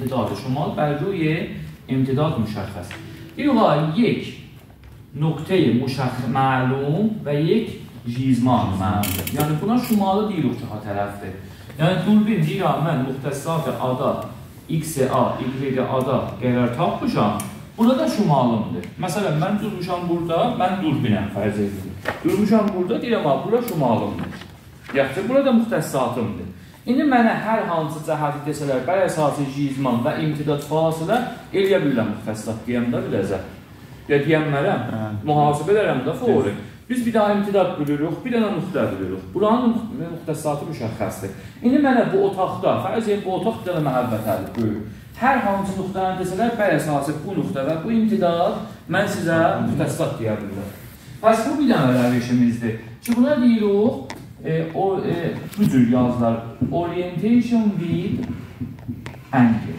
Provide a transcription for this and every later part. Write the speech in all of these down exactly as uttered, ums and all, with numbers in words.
امتداد شمال بر روی امتداد مشخص. این یک نقطه مشخص معلوم و یک ژیزمان معلوم. یعنی buna şumalı deyirik ki ha tərəfdir. Yəni durbin deyirəm mən müxtəssat A-da X-ə, Y-ə, A-da qərar tapmışam. Burada da şumalımdır. Məsələn, mən durmuşam burada, mən durbinəm fərz edirəm. Durmuşam burada, deyirəm ha, bura şumalımdır. Yaxşı, burada müxtəssatımdır. İndi mənə hər hansı cəhəti desələr, bər əsası ژیزمان və imtidad fasilə eləyə bilirəm müxtəssat deyəm də biləcək. Ya deyəmmərəm, mühasibə edərəm də fori. Biz bir daha imtidad bilirik, bir dənə nöqtə bilirik. Buranın müxtəssatı müşəxxəsdir. İndi mənə bu otaqda, fərz edin, bu otaq bir dənə məhəbbətədir, böyük. Hər hansı nöqtəni desələr, bər əsası bu nöqtə və bu imtidad mən sizə müxtəssat deyə bilirəm. Bəs bu bir dənə rəvişimizdir. Ki, buna deyirik, e, o, e, bu cür yazılar, orientation with angle.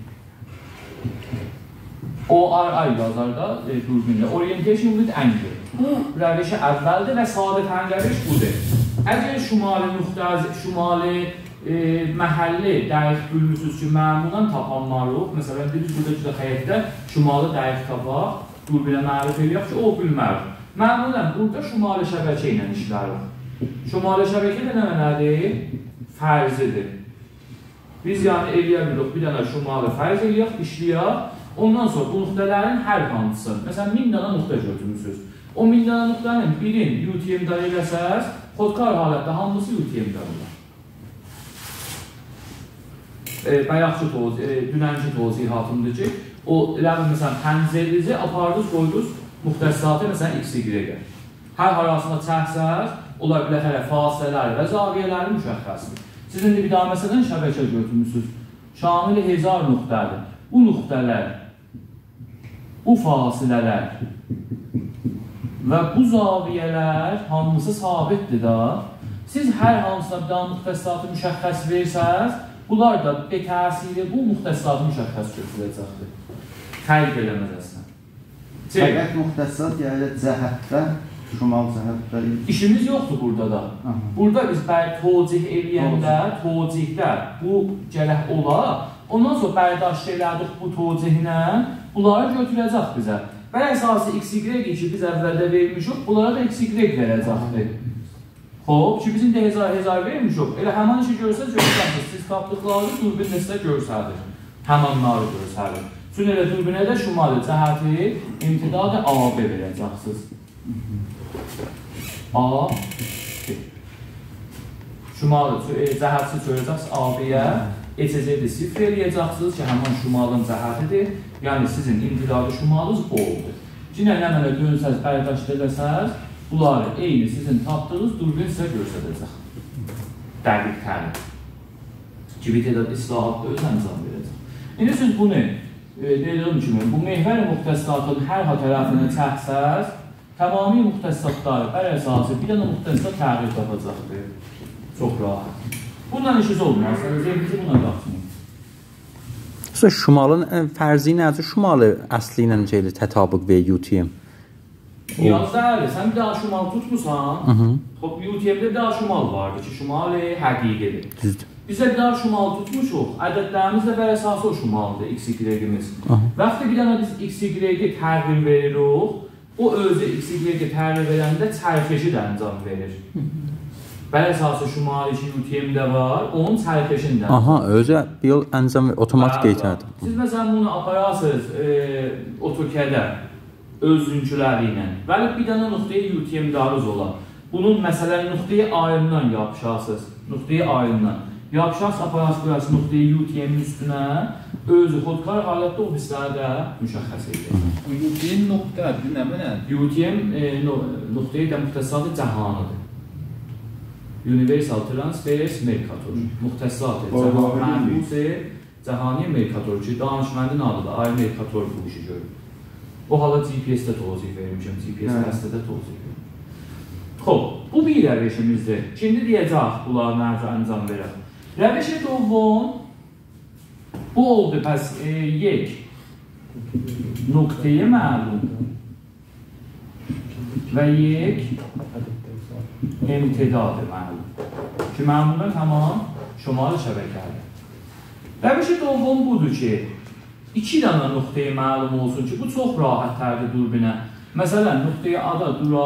O R I yazar da e, durbində, orientation with angle. Bu rəvişi əvvəldir və sadətən rəviş budur. Əgər şumali nöqtə, şumali e, məhəlli dəqiq bölmüsünüz ki, məmulan tapanmarıq, məsələn, biz burada ki, həyətdə şumali dəqiq tapaq, durbinə mərif eləyək ki, o bilmərik. Məmulan burada şumali şəbəkə ilə işlərik. Şumali şəbəkə də nə mənədir? Fərzidir. Biz yəni eləyə bilirik, bir dənə şumali fərz eləyək, işləyək. Ondan sonra bu nöqtələrin hər hansısı, məsələn, min dənə nöqtə götürmüsünüz. O min dənə nöqtənin birin U T M-də eləsəz, xodkar halətdə hamısı U T M-də olur. E, bayaqçı toz, e, dünənki tozihatımdır ki, o eləmin, məsələn, pəncərinizi apardınız, qoydunuz, müxtəssatı, məsələn, X Y-ə. Hər harasında çəhsəz, ola bilər hələ fasilələri və zaviyələri müşəxxəsdir. Siz indi bir daha, məsələn, şəbəkə götürmüsünüz. Şamili hezar nöqtədir. Bu nöqtələr, bu fasilələr və bu zaviyələr hamısı sabitdir da. Siz hər hansına bir daha müxtəssatı müşəxxəs versəz, bunlar da bir təsiri bu müxtəssatı müşəxxəs götürəcəkdir. Xərq eləməz əslən. Fəqət müxtəssat yəni cəhətdə, şumal cəhətdə... İşimiz yoxdur burada da. Aha. Burada biz bəy tocih eləyəndə, tocihdə bu gərək ola. Ondan sonra bərdaşt elədik bu tocihlə, bunları götürəcək bizə. Bər əsası X Y ki, biz əvvəldə vermişik, bunlara da X Y verəcəkdir. Xob, ki, bizim də hezar hezar vermişik. Elə həman işi görsəz, görsədir. Siz tapdıqları durbinlə sizə görsədir. Həmanları görsədir. Çünki elə durbinə də şumali cəhəti imtidadı A B verəcəksiniz. A B. Şumali cəhəti görəcəksiniz A B-yə. E C Z-də sifr eləyəcəksiniz ki, həman şumalın cəhətidir. Yəni, sizin imtidadı şumalınız o oldu. Cinə nə mənə dönsəz, bərdaşt edəsəz, bunları eyni sizin tapdığınız durbin sizə görsədəcək. Dəqiq təlim. Ki, bitədə islahatda öz əncam verəcək. İndi siz bunu, deyiləm kimi, bu mehvər müxtəssatın hər ha tərəfini çəxsəz, tamami müxtəssatları bər əsası bir dənə müxtəssat təğir tapacaqdır. Çox rahat. Bundan işiniz olmaz, zevkisi buna qalsın. Şumalın fərzi nədir? Şumalı əsli ilə necə elə tətabüq və U T M? Yazda əli, sən bir daha şumal tutmuşsan, U T M-də bir daha şumal vardı ki, şumali həqiqidir. Düzdür. Bizə bir daha şumal tutmuşuq, ədədlərimiz də bər əsası o şumaldır, X Y G-imiz. Vaxtı bir dənə biz X Y G təğir veririk, o özü X Y G təğir verəndə çərkeşi də əncam verir. Bər əsası şumali ki, U T M-də var, onun çərkeşində. Aha, özü bir yol əncam otomatik qeytədir. Siz məsələn bunu aparasınız AutoCAD-ə özünküləri ilə. Bəli, bir dənə nöqtəyə U T M-darız olar. Bunun məsələn nöqtəyə ayından yapışasınız. Nöqtəyə ayından. Yapışasınız, aparasınız nöqtəyə U T M-in üstünə, özü xodkar halətdə o hissələri də müşəxxəs edir. U T M nöqtədir, nə mənə? U T M nöqtəyə də müxtəssatı cəhanıdır. Universal Transverse Mercator. Müxtəssatı cəhanı cəhani Mercator ki, danışməndin adı da ay Mercator bu işi görür. O hala G P S-də tozih vermişəm, G P S dəstədə tozih verir. Xob, bu bir rəvişimizdir. Şimdi deyəcək, bunlar nərcə əncam verək. Rəvişi doğum, bu oldu, pəs yek nöqtəyə məlum və yek imtidadı məlum. Ki, məmulda tamam şumalı şəbəkədir. Rəvişi doldum budur ki, iki dənə nöqteyi məlum olsun ki, bu çox rahat tərdir durbinə. Məsələn, nöqteyi A-da dura,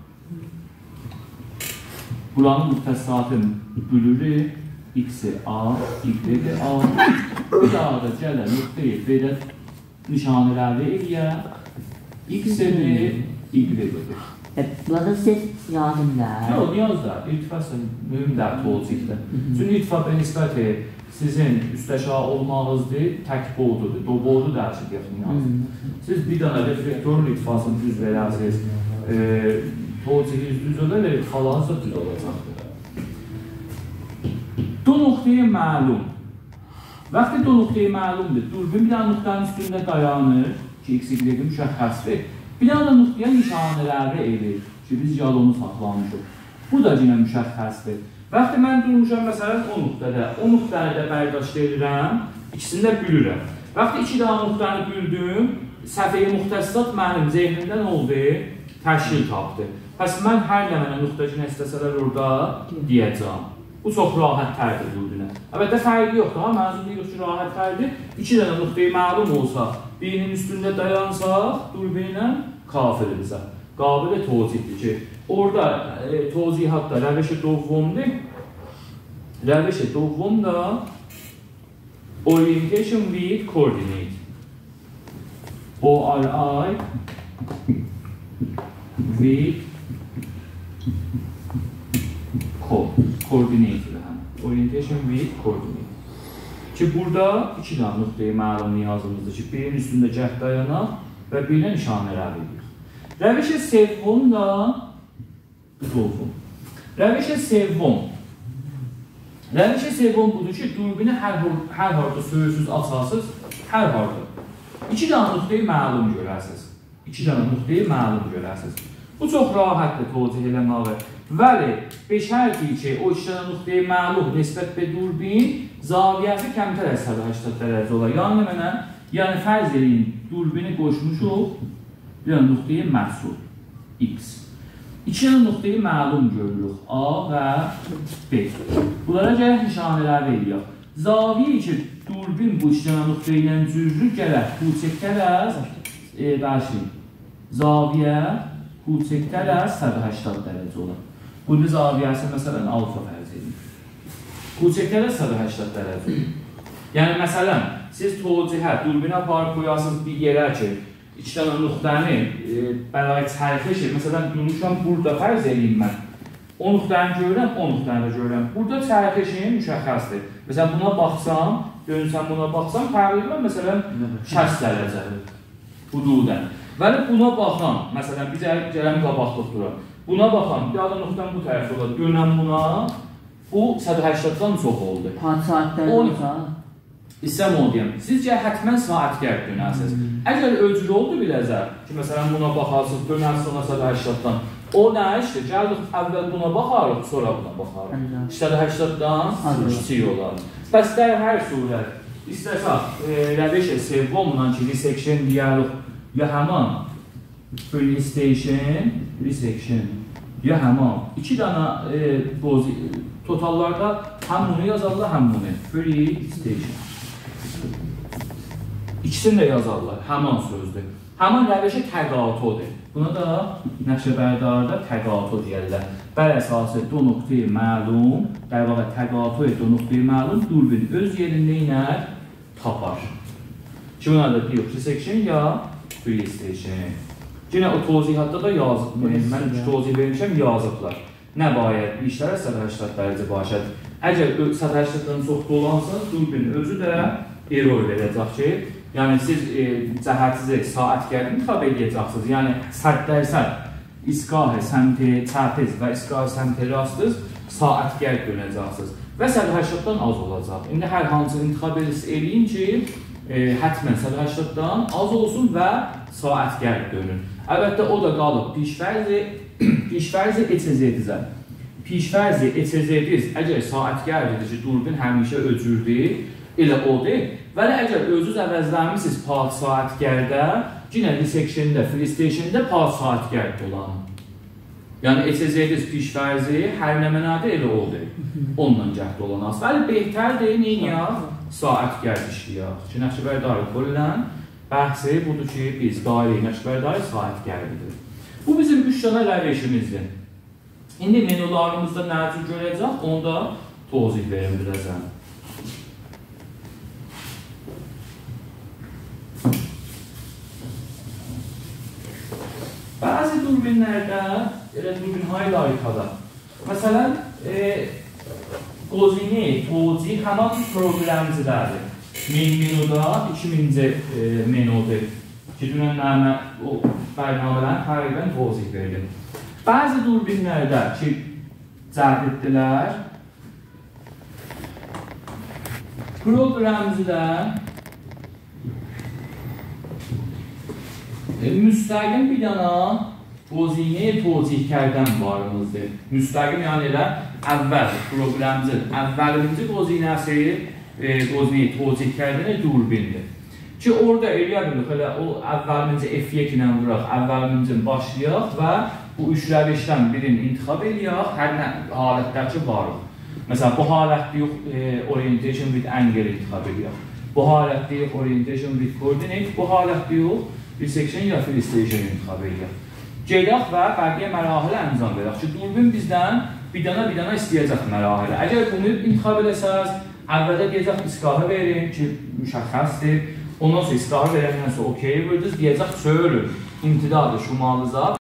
buranın müxtəsatını bölürük, X-i A, Y-i A, bir daha da gələ nöqteyi belə nişanələri eləyə, X-i Y-i. Burada siz yazımlar. Yox, niyazlar, irtifası mühüm dərd olacaqdır. Çünki irtifa və nisbəti sizin üstəşa olmağınızdır, tək boğdudur, do boğdu dərsi yaxın yazdır. Siz bir dənə reflektorun irtifasını düz verərsiniz, tolciki düz olar, irtifalarınız da düz olacaqdır. Do nöqteyi məlum. Vaxtı do nöqteyi məlumdur. Durbin bir dənə nöqtənin üstündə dayanır ki, X, Y müşəxxəsdir. Bir dənə nöqtəyə nişanələri elir ki, biz yalonu saxlamışıq. Bu da yenə müşəxxəsdir. Vaxtı mən durmuşam, məsələn, o nöqtədə. O nöqtəni də bərdaşt edirəm, ikisini də bülürəm. Vaxtı iki dənə nöqtəni büldüm, səfəyi müxtəsisat mənim zehnimdə nə oldu? Təşkil tapdı. Pəs mən hər nə mənə nöqtəcinə istəsələr orada deyəcəm. Bu çox rahat tərdir durbinə. Əlbəttə fərqi yoxdur, ha, mənzum deyirik ki, rahat tərdir. İki dənə nöqteyi məlum olsa, birinin üstündə dayansaq, durbinlə kafirimizə. Qabilə tozihdir ki, orada e, tozihatda rəviş-i dovvumdur. Rəviş-i dovvum da orientation with coordinate. O R I with coordinate. Orientation with coordinate. Ki, burada iki dənə nöqteyi məlumlu yazımızdır ki, birinin üstündə cəhd dayanaq və birinə nişanələr edirik. Rəviş-i sevvum da dovvum. Rəviş-i sevvum. Rəviş-i sevvum budur ki, durbini hər, hər harda sözsüz açarsız, hər harda. İki dənə nöqteyi məlum görərsiniz. İki dənə nöqteyi məlum görərsiniz. Bu çox rahatdır tozih eləməli. Vəli, beşərdir ki, o iki dənə nöqteyi məlum nisbət bə durbin zaviyyəsi kəmtər əsədə səksən dərəcə olar. Yəni mənə, yəni fərz edin, durbini qoşmuşuq, bir dənə nöqteyi məhsul, X. İki dənə nöqteyi məlum görürük, A və B. Bunlara gələk nişanələr veriyor. Zaviyyə ki, durbin bu iki dənə nöqteyi ilə cüzlü gələk, bu çəkdərəz, e, bəşin, zaviyyə, bu çəkdərəz səksən səksən dərəcə olar. Bunun zaviyyəsi məsələn alfa fərz edin. Bu çəkdərəz səksən səksən dərəcə olar. Yəni, məsələn, siz tolcihə, durbinə aparıb qoyarsınız bir yerə ki, iki dənə nöqtəni e, bəlayi çərxəşir. Məsələn, durmuşam burada fərz edeyim mən. O nöqtəni görürəm, o nöqtəni də görürəm. Burada çərxəşin müşəxxəsdir. Məsələn, buna baxsam, dönsəm buna baxsam, təqribən məsələn, şəxs dərəcədir. Hududən. Vəli buna baxan, məsələn, bir gələm qabaqlıq durar. Buna baxan, bir adam nöqtəni bu tərəfdə olar. Dönəm buna, bu səksən səksən çox oldu. Hansı saatlər olsa? İstəm onu deyəm. Sizcə hətmən saat gəlib dönərsiniz. Əgər ölçülü oldu biləcək ki, məsələn, buna baxarsınız, dönərsiniz səksən səksən. O nə işdir? Gəldik, əvvəl buna baxarıq, sonra buna baxarıq. səksən səksən kiçik olar. Bəs də hər surət, istəsək, rəviş-i sevvumla ki, resection deyərik, ya həman free station, resection, ya həman iki dənə totallarda həm bunu yazarlar, həm bunu. Free station. İkisini də yazarlar, həman sözdür. Həman rəvişi təqatodur. Buna da Nəqşəbərdarda təqato deyərlər. Bəl əsası do nöqteyi məlum, der vaqa təqatoy do nöqteyi məlum durbin öz yerində ilə tapar. Ki, buna da deyirik, resection ya free station. Yenə o tozihatda da yazıb, mən üç tozih vermişəm, yazıblar. Nə bayət, işlərə səksən səksən dərəcə başəd. Əgər səksən səksən çox dolansanız, durbin özü də error verəcək ki, yəni siz e, cəhətsiz saat gəlin tab edəcəksiniz. Yəni sərt dərsən iskahə səmti çərtiz və iskahə səmti rastız saat gəl dönəcəksiniz və səksən səksən az olacaq. İndi hər hansı intiqab eləyin ki, e, hətmən səksən səksən az olsun və saat gəl dönün. Əlbəttə o da qalıb pişfərzi pişfərzi E C Z-dizə. Pişfərzi E C Z-diz əgər saat gəl edir ki, durbin həmişə öcürdür, elə o deyil. Vəli əgər özünüz əvəzləmişsiniz part saat gəldə, yenə resection-də, free station-də part saat gəldə olan. Yəni E C Z-diz pişfərzi hər nə mənədə elə oldu. Onunla gəldə olan az. Vəli behtərdir, neyin ya? saat gərdişliyik ki, Nəqşəbəndar qollən bəhsi budur ki, biz dairə Nəqşəbəndar saat gərdidir. Bu bizim üç dənə rəvişimizdir. İndi menularımızda nə cür görəcək, onda tozih verim biləcəm. Bəzi durbinlərdə, elə durbin-hay layıqada, məsələn, e, qozini, tozih həman problemcilərdir. min menuda iki minci e, menudur. Ki, dünən nəmə o bərnamələrin təqribən tozih verdim. Bəzi durbinlərdə ki, cəhd etdilər, programcıda e, müstəqim bir dana qozini tozih kərdən varımızdır. Müstəqim yəni elə əvvəl programcı, əvvəlinci qozinəsi e, qozini tozih kərdənə durbindir. Ki, orada eləyə bilir, elə o əvvəlinci F iki ilə vuraq, əvvəlinci başlayaq və bu üç rəvişdən birini intixab eləyək, hər nə halətdəki varıq. Məsələn, bu halətdə yox, e, orientation with angle intixab eləyək. Bu halətdə yox, orientation with coordinate, bu halətdə yox, resection ya illustration intixab eləyək. Gedək və bəqiyə mərahələ əncam verək ki, durbin bizdən bir dana bir dana istəyəcək mərahələ. Əgər bunu intixab edəsəz, əvvəldə deyəcək iskahı verin ki, müşəxxəsdir. Ondan sonra iskahı verəndən sonra okey verdiniz, deyəcək söylür, imtidadır şumalıza